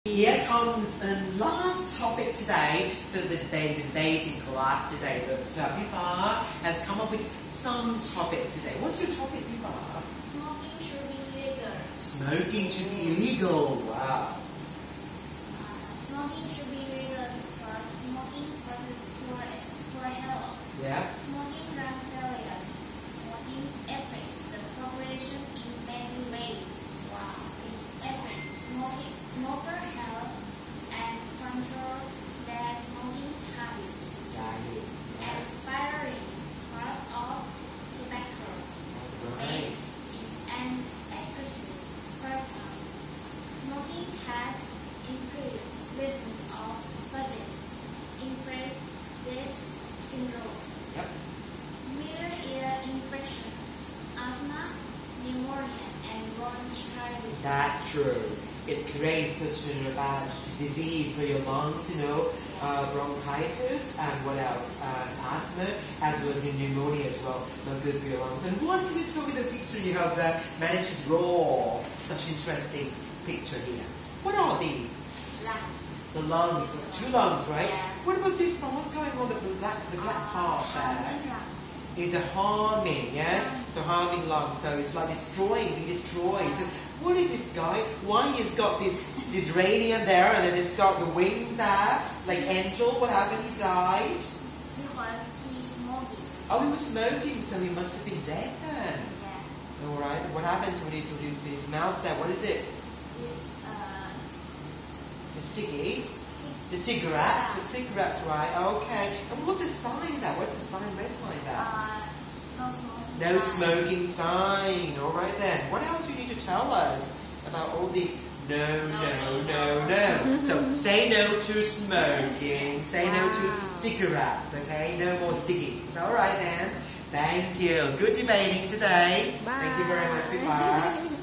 Here comes the last topic today for the debating class today. But Pifa has come up with some topic today. What's your topic, Pifa? Smoking should be illegal. Smoking should be illegal. Wow. Smoking should be illegal because smoking causes poor health. Yeah. Smoking lung failure. Smoking affects the population in many ways. Wow. It affects smoker health and control their smoking habits. Exactly. And sparing cost of tobacco. Right. Is an aggressive pattern. Smoking has increased risk of sudden infectious syndrome, Yep. middle ear infection, asthma, pneumonia, and bronchitis. That's true. It creates such a bad disease for your lungs, bronchitis, and what else? Asthma, as well as pneumonia as well. Not good for your lungs. And what can you tell me the picture you have managed to draw? Such interesting picture here. What are these? The lungs, the two lungs, right? Yeah. What about this one? What's going on? The black part there is a harming, yes? So harming lungs. So it's like destroying, being destroyed. So what is this guy? Why he's got this radiant there, and then it's got the wings there, like angel. What happened? He died. Because he's smoking. Oh, he was smoking, so he must have been dead then. Yeah. All right. What happens when he's his mouth there? What is it? It's The ciggies. The cigarette. The cigarettes, right? Okay. And what's the sign there? What's the sign? Red sign there? no smoking. No smoking sign. All right then. What else do you need to tell us about all these? No. So say no to smoking. Say no to cigarettes. Okay. No more ciggies. All right then. Thank you. Good debating today. Bye. Thank you very much, Pipa.